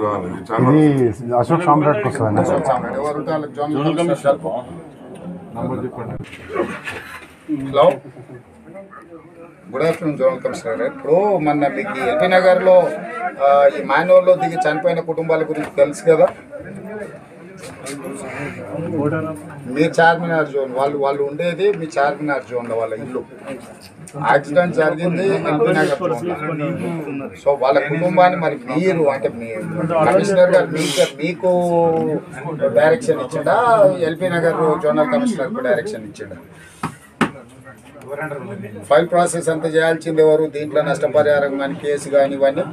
ఇది అశోక్ సామ్రాట్ వస్తుంది. Hello, good afternoon zonal commissioner గారు. ఇప్పుడు మొన్న మీకు ఎల్బీ నగర్లో ఈ మాన్యువల్లో దిగి చనిపోయిన కుటుంబాల గురించి తెలుసు కదా. మీ చార్మినార్ జోన్ వాళ్ళు ఉండేది మీ చార్మినార్ జోన్లో వాళ్ళ ఇల్లు. యాక్సిడెంట్ జరిగింది ఎల్బీ నగర్ జోన్లో. సో వాళ్ళ కుటుంబాన్ని మరి మీరు అంటే మీ కమిషనర్ గారు మీకు డైరెక్షన్ ఇచ్చిండా, ఎల్బీ నగర్ జోనల్ కమిషనర్కు డైరెక్షన్ ఇచ్చిండా? ఫైల్ ప్రాసెస్ అంతా చేయాల్సింది ఎవరు? దీంట్లో నష్టపరిహారం కానీ కేసు కానీ ఇవన్నీ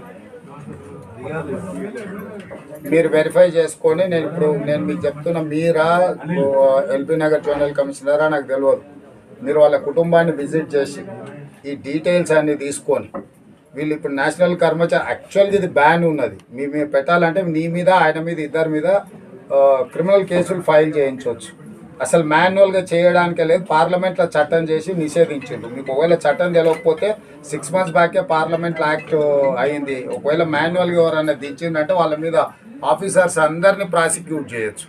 మీరు వెరిఫై చేసుకొని నేను మీకు చెప్తున్నా, మీరా ఎల్బీ నగర్ జోనల్ కమిషనరా నాకు తెలియదు. మీరు వాళ్ళ కుటుంబాన్ని విజిట్ చేసి ఈ డీటెయిల్స్ అన్నీ తీసుకొని వీళ్ళు ఇప్పుడు నేషనల్ కర్మచారి యాక్చువల్గా ఇది బ్యాన్ ఉన్నది. మీరు పెట్టాలంటే నీ మీద ఆయన మీద ఇద్దరి మీద క్రిమినల్ కేసులు ఫైల్ చేయించవచ్చు. అసలు మాన్యువల్గా చేయడానికే లేదు, పార్లమెంట్లో చట్టం చేసి నిషేధించిండు. మీకు ఒకవేళ చట్టం తెలియకపోతే 6 months బ్యాకే పార్లమెంట్లో యాక్ట్ అయింది. ఒకవేళ మాన్యువల్గా ఎవరైనా దించిందంటే వాళ్ళ మీద ఆఫీసర్స్ అందరినీ ప్రాసిక్యూట్ చేయొచ్చు.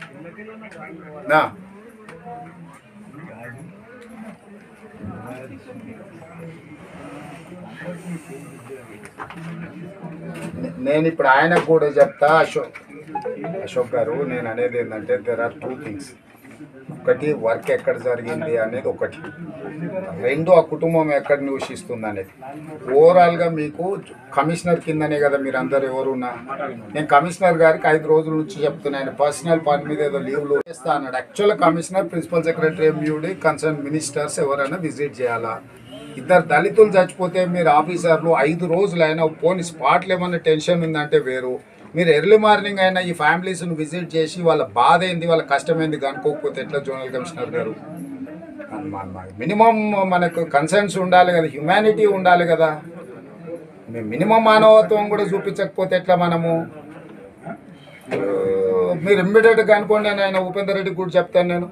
నేను ఇప్పుడు ఆయనకు కూడా చెప్తా. అశోక్ గారు, నేను అనేది ఏంటంటే దెర్ ఆర్ 2 things. ఒకటి వర్క్ ఎక్కడ జరిగింది అనేది ఒకటి, 2 ఆ కుటుంబం ఎక్కడ నివసిస్తుంది అనేది. ఓవరాల్గా మీకు కమిషనర్ కిందనే కదా మీరు అందరు ఎవరున్నా. నేను కమిషనర్ గారికి 5 రోజుల నుంచి చెప్తున్నాను, పర్సనల్ పని మీద ఏదో లీవ్లు చేస్తా అన్నాడు. యాక్చువల్గా commissioner, principal secretary, MUD, concern ministers ఎవరైనా విజిట్ చేయాలా. 2 దళితులు చచ్చిపోతే మీరు ఆఫీసర్లు 5 రోజులైనా పోనీ స్పాట్లు ఏమన్నా టెన్షన్ ఉందంటే వేరు. మీరు ఎర్లీ మార్నింగ్ అయినా ఈ ఫ్యామిలీస్ను విజిట్ చేసి వాళ్ళ బాధ ఏంది, వాళ్ళ కష్టం ఏంది కనుక్కోకపోతే ఎట్లా జోనల్ కమిషనర్ గారు? మినిమం మనకు కన్సర్న్స్ ఉండాలి కదా, హ్యుమానిటీ ఉండాలి కదా. మినిమం మానవత్వం కూడా చూపించకపోతే ఎట్లా మనము? మీరు ఇమ్మీడియట్గా అనుకోండి, నేను ఉపేందర్ రెడ్డికి కూడా చెప్తాను.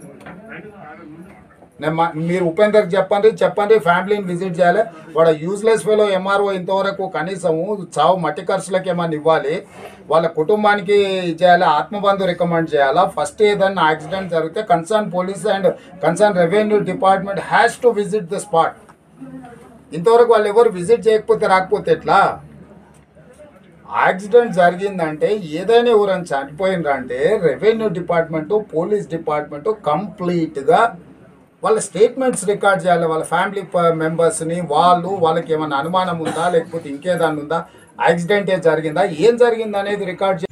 మీరు ఉపేందర్కి చెప్పండి ఫ్యామిలీని విజిట్ చేయాలి. వాడు యూజ్లెస్ ఫెలో ఎంఆర్ఓ ఇంతవరకు కనీసము చావు మట్టి ఖర్చులకు ఏమన్నా ఇవ్వాలి, వాళ్ళ కుటుంబానికి చేయాలి, ఆత్మబంధు రికమెండ్ చేయాలా. ఫస్ట్ ఏదన్నా యాక్సిడెంట్ జరిగితే concern police and concern revenue department has to visit the spot. ఇంతవరకు వాళ్ళు ఎవరు విజిట్ చేయకపోతే రాకపోతే ఎట్లా? యాక్సిడెంట్ జరిగిందంటే ఏదైనా ఎవరైనా చనిపోయినరంటే రెవెన్యూ డిపార్ట్మెంటు, పోలీస్ డిపార్ట్మెంటు కంప్లీట్గా వాళ్ళ స్టేట్మెంట్స్ రికార్డ్ చేయాలి. వాళ్ళ ఫ్యామిలీ మెంబర్స్ని వాళ్ళకి ఏమైనా అనుమానం ఉందా లేకపోతే ఇంకేదన్నా ఉందా, యాక్సిడెంట్ జరిగిందా, ఏం జరిగింది అనేది రికార్డ్